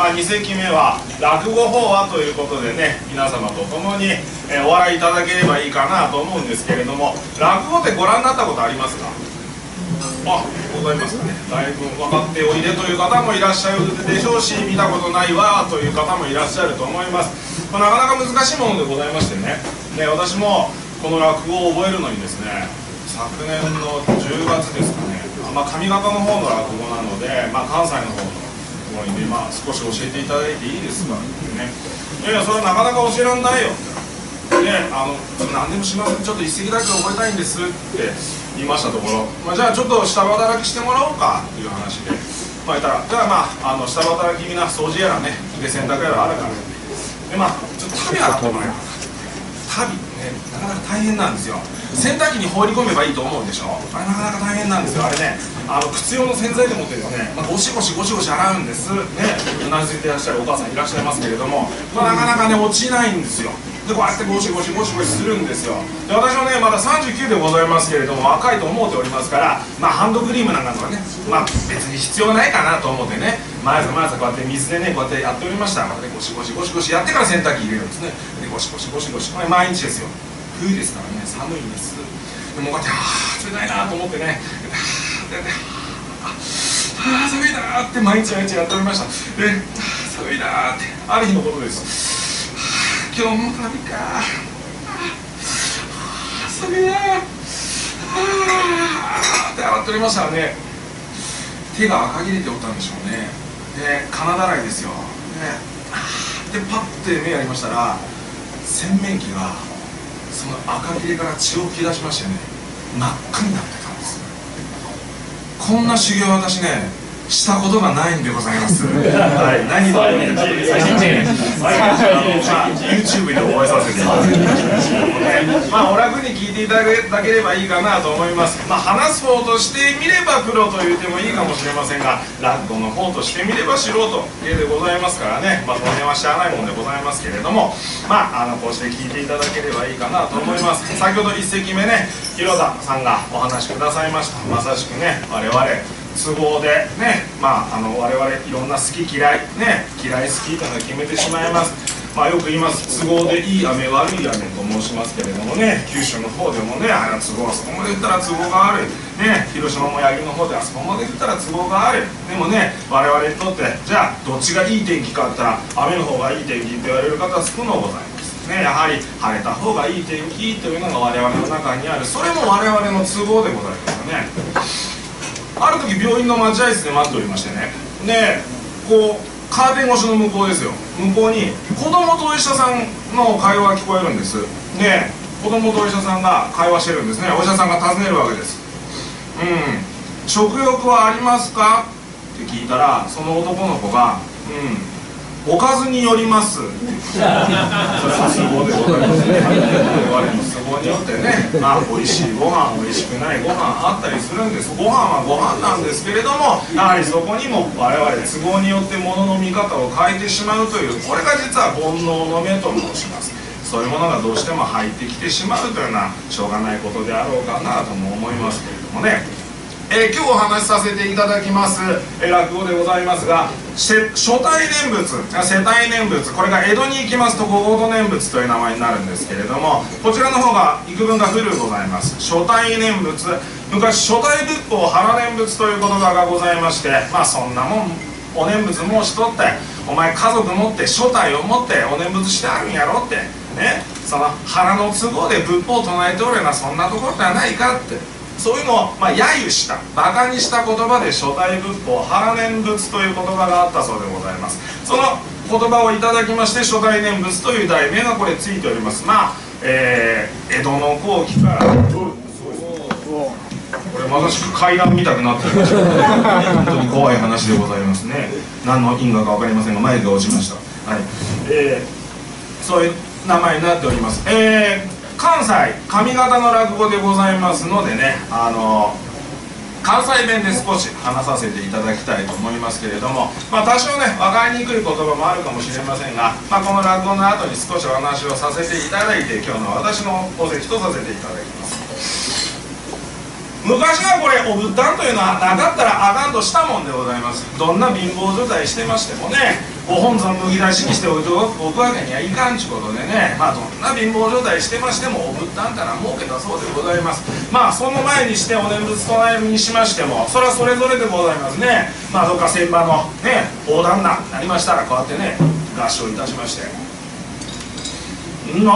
2席目は落語法話ということでね、皆様と共に、お笑いいただければいいかなと思うんですけれども、落語ってご覧になったことありますか？ございますかね。だいぶ分かっておいでという方もいらっしゃるでしょうし、見たことないわという方もいらっしゃると思います。なかなか難しいものでございましてね、私もこの落語を覚えるのにですね、昨年の10月ですかね、上方の方の落語なので、関西の方のところに、少し教えていただいていいですかってね、いやいや、それはなかなか教えらんないよってね、何でもしません、ちょっと一席だけ覚えたいんですって言いましたところ、じゃあちょっと下働きしてもらおうかっていう話で、言ったら、じゃあ下働きみんな掃除やらね、で洗濯やらあるから、でちょっと旅洗ってもらえば旅ね、なかなか大変なんですよ。洗濯機に放り込めばいいと思うでしょ。あれなかなか大変なんですよ。あれね、靴用の洗剤でもってですね、ゴシゴシゴシゴシ洗うんですね。うなずいていらっしゃるお母さんいらっしゃいますけれども、なかなかね落ちないんですよ。でこうやってゴシゴシゴシゴシするんですよ。で私はねまだ39でございますけれども、若いと思っておりますから、ハンドクリームなんかとかね、別に必要ないかなと思ってね、毎朝こうやって水でねこうやってやっておりました。ゴシゴシゴシゴシやってから洗濯機入れるんですね。でゴシゴシゴシゴシ、毎日ですよ。冬ですからね、寒いんです。でもこうやって冷たいなと思ってね、寒いなって毎日やっておりました。で寒いなってある日のことです。今日も旅か、寒いなって洗っておりましたらね、手が赤切れておったんでしょうね。で金だらいですよ。でパッて目やりましたら、洗面器がその赤切れから血を吹き出しましてね、真っ赤になってたんです。こんな修行私ねしたことがないんでございます。はい、何度もね、YouTube で覚えさせていただきました。お楽に聞いていただければいいかなと思います。話す方としてみればプロと言ってもいいかもしれませんが、落語の方としてみれば素人でございますからね、その辺は知らないもんでございますけれども、こうして聞いていただければいいかなと思います。先ほど1席目ね、広田さんがお話しくださいました。まさしくね、我々都合でね、我々いろんな好き嫌いね、嫌い好きというのを決めてしまいます。よく言います、都合でいい雨悪い雨と申しますけれどもね、九州の方でもね、都合あそこまで言ったら都合が悪いね、広島も八木の方であそこまで言ったら都合が悪い。でもね、我々にとってじゃあどっちがいい天気かって言ったら、雨の方がいい天気って言われる方は少のございますね。やはり晴れた方がいい天気というのが我々の中にある。それも我々の都合でございますよね。ある時病院の待合室で待っておりましてね、でこうカーテン越しの向こうですよ、向こうに子供とお医者さんの会話が聞こえるんです。で子供とお医者さんが会話してるんですね。お医者さんが尋ねるわけです。食欲はありますかって聞いたら、その男の子がおかずによりますって言って、それは都合でございますね。我々の都合によってね、美味しいご飯、美味しくないご飯あったりするんです。ご飯はご飯なんですけれども、やはりそこにも我々都合によって物の見方を変えてしまうという、これが実は煩悩の目と申します。そういうものがどうしても入ってきてしまうというのはしょうがないことであろうかなとも思いますけれどもね。今日お話しさせていただきます、落語でございますが、初代念仏、世帯念仏、これが江戸に行きますと五合土念仏という名前になるんですけれども、こちらの方が幾分が古うございます。初代念仏、昔初代仏法原念仏という言葉がございまして、そんなもんお念仏申しとって、お前家族持って初代を持ってお念仏してあるんやろってね、その腹の都合で仏法を唱えておるようなそんなところではないかって、そういうのを揶揄したバカにした言葉で初代仏法原念仏という言葉があったそうでございます。その言葉をいただきまして初代念仏という題名がこれついております。江戸の後期からこれまさしく階段見たくなってきました本当に怖い話でございますね。何の因果か分かりませんが眉が落ちました。そういう名前になっております。関西上方の落語でございますのでね、関西弁で少し話させていただきたいと思いますけれども、多少ね分かりにくい言葉もあるかもしれませんが、この落語の後に少しお話をさせていただいて、今日の私のお説とさせていただきます。 昔はこれお仏壇というのはなかったらあかんとしたもんでございます。どんな貧乏状態してましてもね、ご本尊脱ぎ出しにしておいておくわけにはいかんちゅうことでね、どんな貧乏状態してましてもお仏壇ってのは儲けたそうでございます。その前にしてお念仏唱えるにしましても、それはそれぞれでございますね。どっか船場のね大旦那になりましたらこうやってね合唱いたしまして「な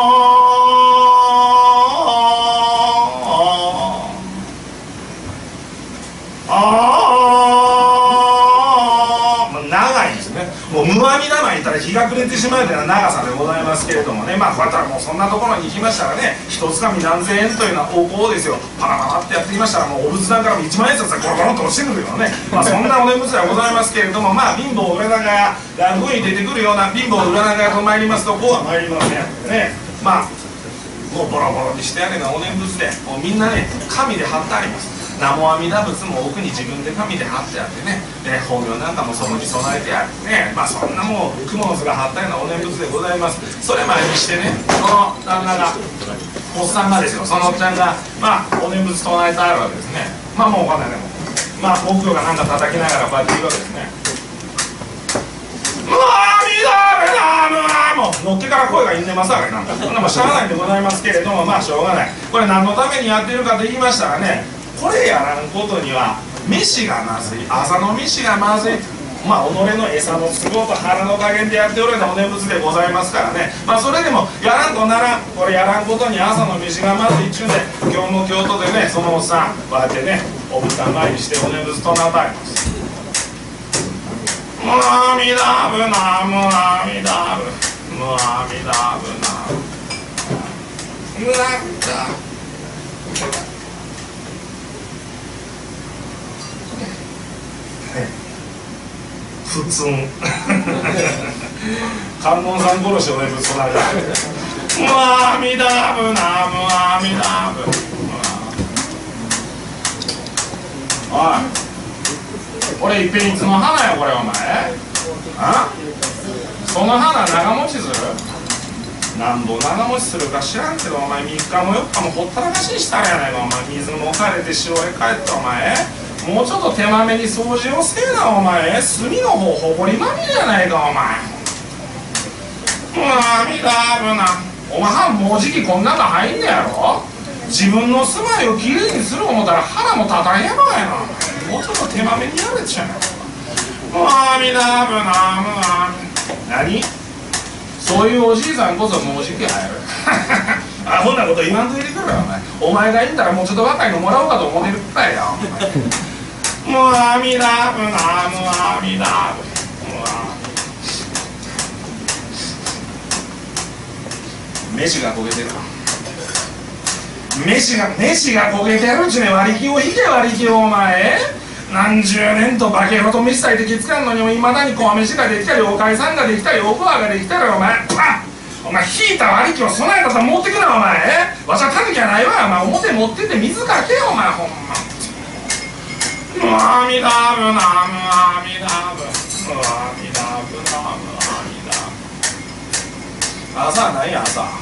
長いんですね。もう無阿弥陀前にいたら日が暮れてしまうというような長さでございますけれどもね、こうやったらもうそんなところに行きましたらね、一つかみ何千円というようなお香ですよ、パラパラってやってきましたら、もうお仏壇からも1万円札がゴロゴロっと落ちてくるようなね、そんなお念仏ではございますけれども、貧乏裏長屋、落語に出てくるような貧乏裏長屋と参りますと、こうは参りませんね。もうボロボロにしてあるようなお念仏で、もうみんなね紙で貼ってあります。南無阿弥陀仏も奥に自分で紙で貼ってあってね、法名なんかもそこに備えてあるね、そんなもう雲の図が貼ったようなお念仏でございます。それ前にしてね、その旦那がおっさんがですよ、そのおっちゃんがお念仏唱えてあるわけですね。もうお金でも木魚がなんか叩きながらこうやって言うわけですね。もうのっけから声がいんでますわけなんか、そんなもしゃあないんでございますけれども、しょうがない。これ何のためにやってるかと言いましたらね、これやらんことには飯がまずい、朝の飯がまずい、己の餌の都合と腹の加減でやっておるようなお念仏でございますからね、それでもやらんとならん、これやらんことに朝の飯がまずいっちゅうんで、今日も京都でねそのおっさんこうやってねお仏壇参りしてお念仏唱えたります。阿弥陀仏、南無阿弥陀仏、無阿弥陀仏、無阿弥陀普通観音さん殺しをねぶつないだ無阿弥陀仏、南無阿弥陀仏。おい、これ一品いつの花よこれお前。その花長持ちする？なんぼ長持ちするか知らんけど、お前3日も4日もほったらかしにしたらやないか。お前水もかれて塩へ帰ってお前もうちょっと手まめに掃除をせえなお前。炭の方ほこりまみれじゃないかお前。阿弥陀仏な、お前もうじきこんなの入んねやろ。自分の住まいをきれいにする思ったら腹もたたんやろやな。もうちょっと手まめにやれちゃう。阿弥陀仏、南無阿弥。何？そういうおじいさんこそもうじき入る。アホなこと言わんといてくれよお前がいいんだらもうちょっと若いのもらおうかと思ってるくらいや。もう阿弥陀仏、南無阿弥陀仏。飯が焦げてる。飯が焦げてるうちに割り気を引け割り気をお前。何十年と化け物と飯炊いてきつかんのにもいまだに小飯ができたりおかいさんができたりおこわができたりお前引いた割り気を備えたと持ってくなお前。わしはタヌキやないわお前。表持ってって水かけよお前ほんま。阿弥陀仏、南無阿弥陀仏、阿弥陀仏、南無阿弥陀仏。朝は何や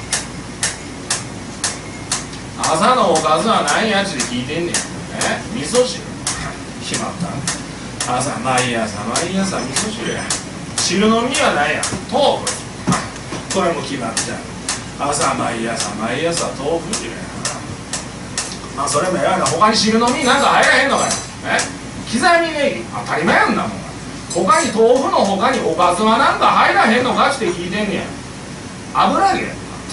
朝のおかずは何やちで聞いてんねん。味噌汁決まった朝毎朝味噌汁や。汁の実は何や豆腐。これも決まっちゃう。朝毎朝豆腐汁や。それもやが他に汁の実なんか入らへんのかよ。刻みネギ当たり前やんなもん。他に豆腐の他におかずはなんか入らへんのかって聞いてんねん。油揚げ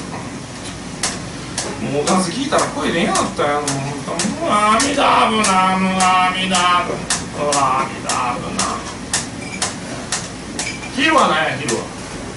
もうおかず聞いたら声出んようになったよ。もう阿弥陀仏、南無阿弥陀仏、阿弥陀仏な。昼は何や昼は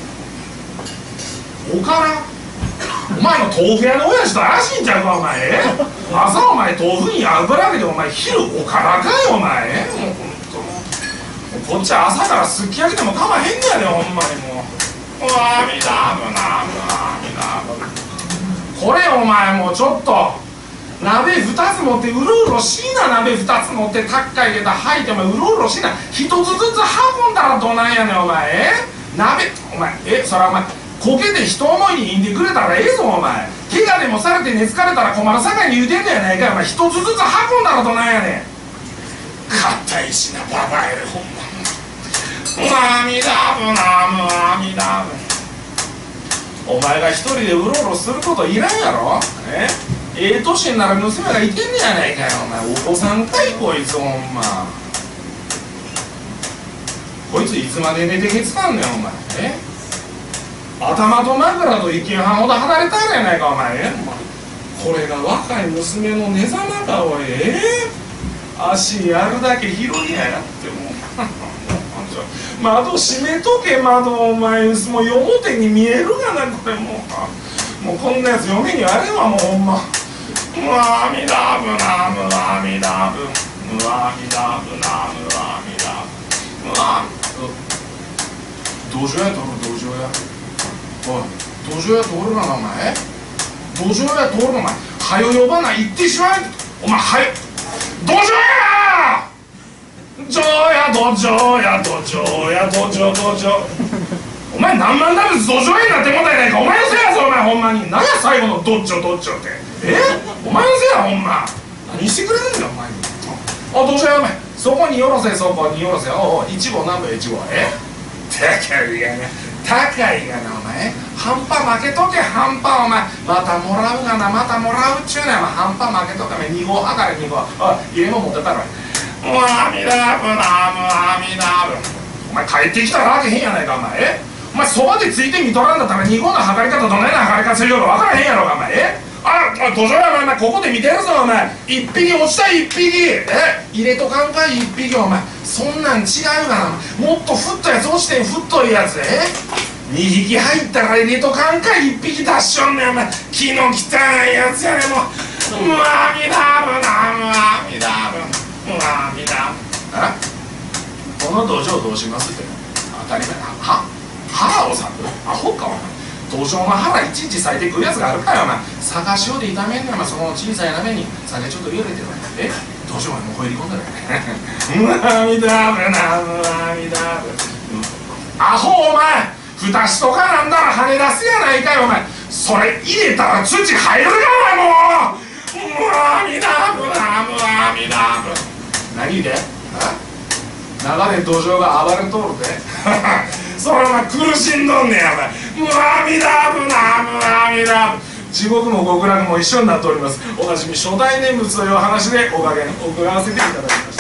おからお前の豆腐屋の親父と怪しいんちゃうかお前。朝お前豆腐に油揚げでお前昼おからかよお前。もうこっちは朝からすっき焼きでもかまへんねやでほんまにもう。阿弥陀仏、南無阿弥陀仏。これお前もうちょっと鍋2つ持ってうろうろしいな。鍋2つ持ってタッカ入れた吐いてお前うろうろしいな。1つずつ運んだらどないやねんお前。鍋お前そらお前こけで一思いにいんでくれたらええぞお前。 怪我でもされて熱かれたら困るさかいに言うてんのやないかい。お前一つずつ運んだらどないやねん。硬いしなババエルほんま。阿弥陀仏南無阿弥陀仏。お前が一人でうろうろすることいらんやろ。ええ年になる娘がいてんねやないかよ。お前お子さんかいこいつほんま。こいついつまで寝てけつかんねんお前。頭と枕と一斤半ほど離れたんやないかお前。これが若い娘の寝ざまかおい。足やるだけ広いやがってもう窓閉めとけ窓。お前もう表に見えるがなこれもうこんなやつ嫁にあれはもうほんま。阿弥陀仏南無阿弥陀仏阿弥陀仏南無阿弥陀仏。道場屋通る道場屋。おい道場屋通るがなお前。道場屋通るのお前はよ呼ばない行ってしまえ。お前はよ道場屋道や道場や道場や道場道場。お前何万ダブル道場になってもんだやないか。お前のせいやぞお前ほんまに。何や最後のどっちょどっちょって。お前のせいやほんま。何してくれるんだよお前に。道場やお前そこによろせそこによろせ。おい1号何部1号。高いがな高いがなお前。半端負けとけ半端お前。またもらうがなまたもらうっちゅうねん。半端負けとけお前2号はかれ2号。家も持ってたろ。阿弥陀仏南無阿弥陀仏。お前帰ってきたらあけへんやないかお前。お前そばでついて見とらんだったら2号の測り方どないな測り方するようか分からへんやろかお前。土壌やお前ここで見てるぞお前。1匹落ちた1匹。入れとかんかい1匹お前。そんなん違うがな。もっとふっとやつ落ちてん太いやつ。2匹入ったら入れとかんかい1匹出しよんねんお前。気の汚いやつやねんもう。阿弥陀仏南無阿弥陀仏阿弥陀仏。この道場どうしますって当たり前な。腹を割くアホかお前。道場の腹いちいち裂いてくるやつがあるかよお前。探しようで炒めんねんお前。その小さい鍋に酒ちょっと入れてる。道場までもう入り込んだら阿弥陀仏南無阿弥陀仏。アホお前蓋しとかなんだら跳ね出すやないかよお前。それ入れたら土入るかお前もう。阿弥陀仏南無阿弥陀仏。何で長で道場が暴れとるでそれお前苦しんどんねやお前。阿弥陀仏南無阿弥陀仏。地獄も極楽も一緒になっております。おなじみ初代念仏という話でおかげ送らせていただきました。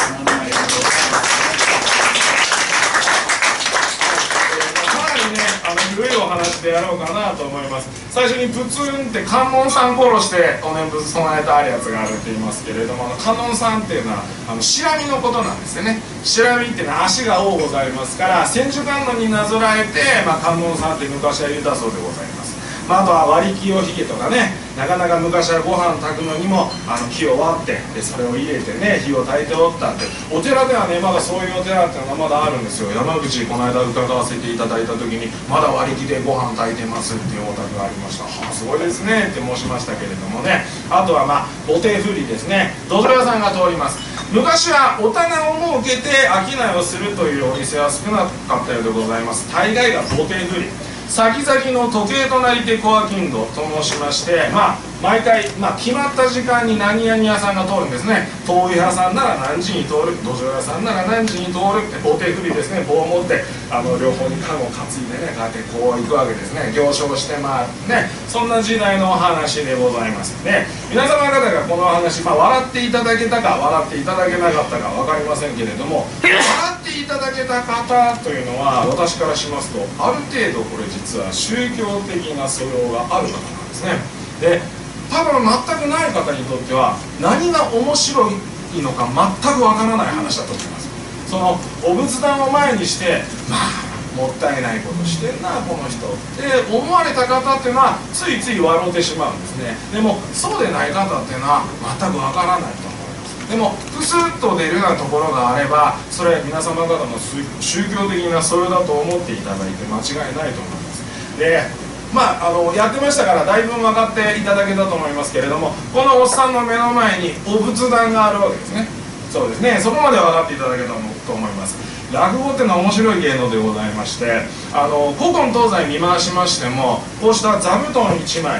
古いお話でやろうかなと思います。最初にプツンって観音さん殺してお念仏唱えてあるやつがあるって言いますけれども、観音さんっていうのはシラミのことなんですよね。シラミっていうのは足が多ございますから千手観音になぞらえて、観音さんって昔は言うたそうでございます。あとは割り木をひげとかね、なかなか昔はご飯炊くのにも木を割ってでそれを入れてね火を焚いておったって。お寺ではねまだそういうお寺っていうのがまだあるんですよ。山口この間伺わせていただいた時にまだ割り木でご飯炊いてますっていうお宅がありました。すごいですねって申しましたけれどもね。あとはお手振りですね。土壌屋さんが通ります。昔はお棚を設けて商いをするというお店は少なかったようでございます。大概がお手振り。先々の時計となりて小商人と申しまして、毎回、決まった時間に何々屋さんが通るんですね。豆腐屋さんなら何時に通る、土壌屋さんなら何時に通るってお手振りですね。棒を持って両方にカゴを担いでねこうやってこう行くわけですね。行商してねそんな時代のお話でございますね。皆様方がこの話、笑っていただけたか笑っていただけなかったか分かりませんけれども、笑っていただけた方というのは私からしますとある程度これ実は宗教的な素養がある方なんですね。で多分全くない方にとっては何が面白いのか全くわからない話だと思います。そのお仏壇を前にしてもったいないことしてんなこの人って思われた方っていうのはついつい笑ってしまうんですね。でもそうでない方っていうのは全くわからないと思います。でもプスッと出るようなところがあればそれ皆様方の宗教的な素養だと思っていただいて間違いないと思います。でやってましたからだいぶ分かっていただけたと思いますけれども、このおっさんの目の前にお仏壇があるわけですね。そうですね、そこまで分かっていただけたと思います。落語っていうのは面白い芸能でございまして古今東西見回しましてもこうした座布団1枚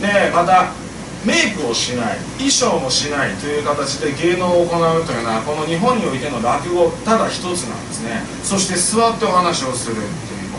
でまたメイクをしない、衣装もしないという形で芸能を行うというのは、この日本においての落語ただ一つなんですね。そして座ってお話をするということ。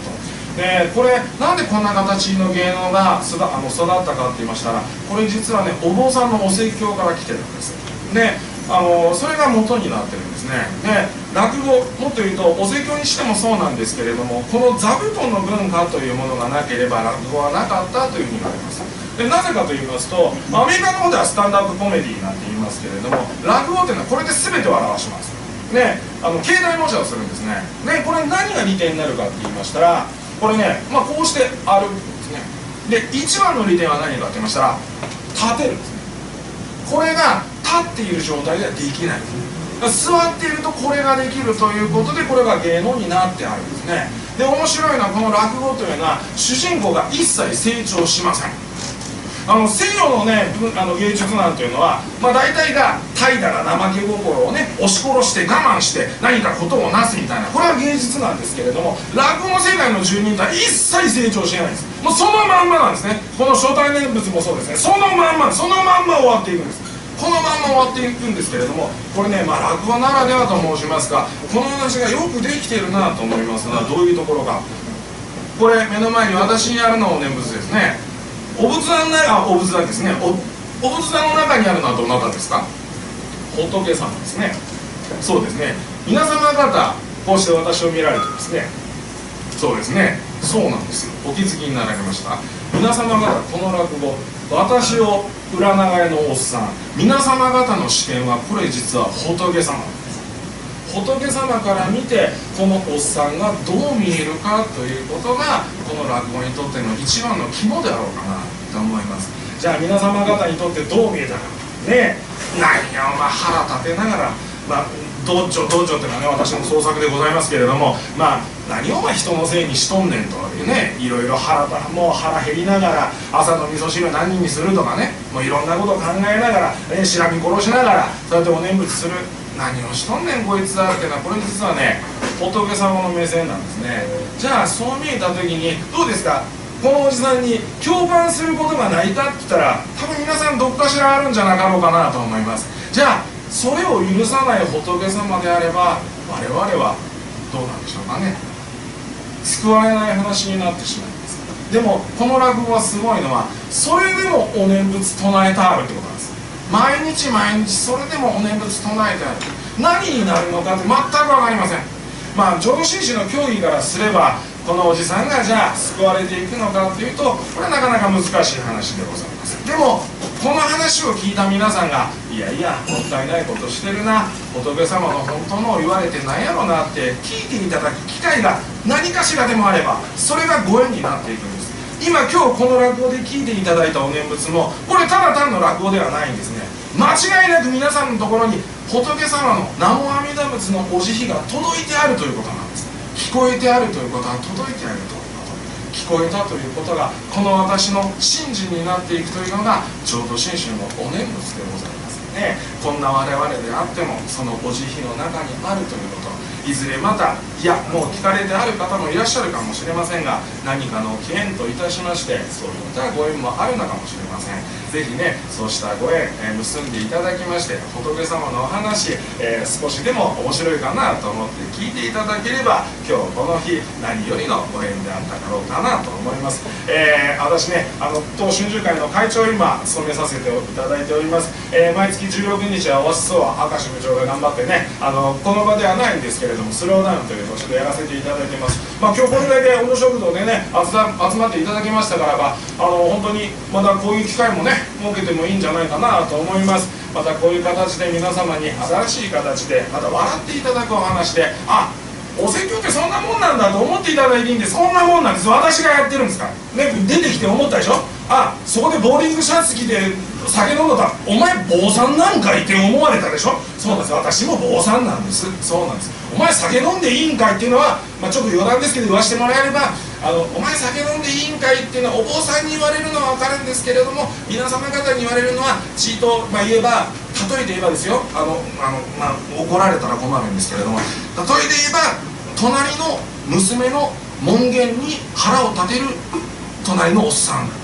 でこれなんでこんな形の芸能が育ったかって言いましたら、これ実はね、お坊さんのお説教から来てるんです。でそれが元になってるんですね。で落語、もっと言うとお説教にしてもそうなんですけれども、この座布団の文化というものがなければ落語はなかったというふうに言われます。でなぜかと言いますと、アメリカの方ではスタンダップコメディなんて言いますけれども、落語というのはこれで全てを表します。で境内模写をするんですね。でこれ何が利点になるかって言いましたら、これね、こうして歩くんですね。で一番の利点は何かって言いましたら、立てるんですね。これが立っている状態ではできないんですね。座っているとこれができるということで、これが芸能になってあるんですね。で面白いのは、この落語というのは主人公が一切成長しません。西洋のね芸術なんていうのは、大体が怠惰な怠け心をね押し殺して我慢して何かことをなすみたいな、これは芸術なんですけれども、落語の世界の住人とは一切成長しないんです。もうそのまんまなんですね。この初対念仏もそうですね。そのまんま終わっていくんです。このまんま終わっていくんですけれども、これね、落語ならではと申しますか、この話がよくできているなと思いますが、どういうところか。これ目の前に私にあるのはお念仏ですね。お仏壇ですね。お仏壇の中にあるのはどなたですか？仏様ですね。そうですね。皆様方こうして私を見られてですね、そうですね、そうなんですよ。お気づきになられました。皆様方、この落語、私を裏長屋のおっさん、皆様方の視点はこれ実は仏様なんです。仏様から見てこのおっさんがどう見えるかということが、この落語にとっての一番の肝であろうかなと思います。じゃあ皆様方にとってどう見えたかね。何を腹立てながら、道場っていうのはね、私の創作でございますけれども、何を人のせいにしとんねんというね、いろいろ腹減りながら朝の味噌汁何にするとかね、もういろんなことを考えながら、しらみ殺しながらそうやってお念仏する、何をしとんねんこいつはっていうのは、これ実はね、仏様の目線なんですね。じゃあそう見えた時にどうですか、このおじさんに共感することがないかって言ったら、多分皆さんどっかしらあるんじゃなかろうかなと思います。じゃあそれを許さない仏様であれば、我々はどうなんでしょうかね。救われない話になってしまいます。でもこの落語はすごいのは、それでもお念仏唱えてあるってことなんです。毎日それでもお念仏唱えてある。何になるのかって全く分かりません。浄土真宗の教義からすれば、このおじさんがじゃあ救われていくのかというと、これはなかなか難しい話でございます。でもこの話を聞いた皆さんが、いやいやもったいないことしてるな、仏様の本当のを言われてなんやろなって聞いていただく機会が何かしらでもあれば、それがご縁になっていくんです。今日この落語で聞いていただいたお念仏も、これただ単の落語ではないんですね。間違いなく皆さんのところに仏様の南無阿弥陀仏のお慈悲が届いてあるということなんです。聞こえてあるということは届いてあるということ、聞こえたということがこの私の信心になっていくというのが浄土真宗のお念仏でございますね。こんな我々であってもそのお慈悲の中にあるということ、いずれまた、いやもう聞かれてある方もいらっしゃるかもしれませんが、何かの起源といたしましてそういったご縁もあるのかもしれません。ぜひね、そうしたご縁、結んでいただきまして、仏様のお話、少しでも面白いかなと思って聞いていただければ、今日この日何よりのご縁であっただろうかなと思います。私ね、当春秋会の会長を今務めさせていただいております。毎月16日はオアシスを明石部長が頑張ってね、この場ではないんですけれども、スローダウンという場所でやらせていただいています。今日これだけ温度食堂でね集まっていただきましたからば、本当にまたこういう機会もね設けてもいいんじゃないかなと思います。またこういう形で皆様に新しい形でまた笑っていただくお話で、お説教ってそんなもんなんだと思っていただいていいんです。そんなもんなんです。私がやってるんですからね。出てきて思ったでしょ。そこでボーリングシャツ着て酒飲んだら、お前坊さんなんかいって思われたでしょ。そうなんです。私も坊さんなんです。そうなんです。お前酒飲んでいいんかいっていうのは、ちょっと余談ですけど言わせてもらえれば、お前酒飲んでいいんかいっていうのはお坊さんに言われるのは分かるんですけれども、皆様方に言われるのはちいと、言えば、例えて言えばですよ、怒られたら困るんですけれども、例えで言えば隣の娘の門限に腹を立てる隣のおっさん、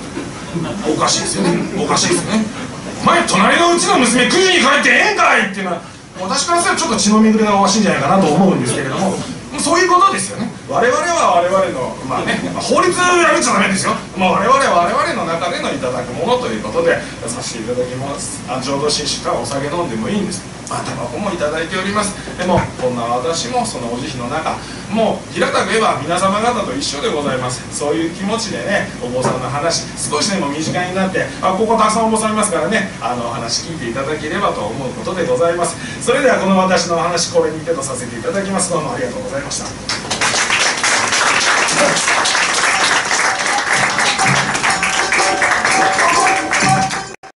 おかしいですよね、おかしいですよね。お前隣のうちの娘9時に帰ってええんかいっていうのは、私からすればちょっと血の巡りがおかしいんじゃないかなと思うんですけれども、そういうことですよね。我々は我々の、法律破っちゃダメですよ。我々は我々の中でのいただくものということでさせていただきます。浄土真宗からお酒飲んでもいいんです。タバコもいただいております。でもこんな私もそのお慈悲の中、もう平たく言えば皆様方と一緒でございます。そういう気持ちでね、お坊さんの話少しでも身近になって、ここたくさんお坊さんいますからね、お話聞いていただければと思うことでございます。それではこの私のお話、これにてとさせていただきます。どうもありがとうございました。